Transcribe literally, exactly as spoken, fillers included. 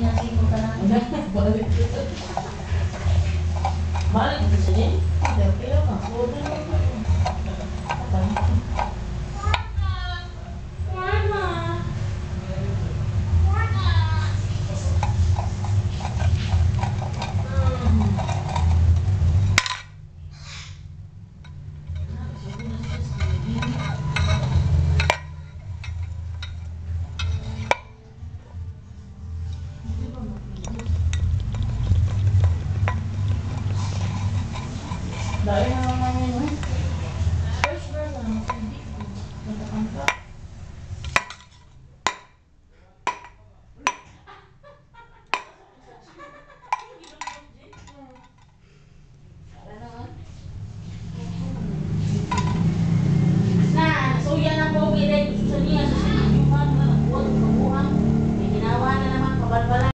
nasiko ka na. Balik. Balik mo siya din? Hindi, okay lang ako. Order mo ba? Dahil na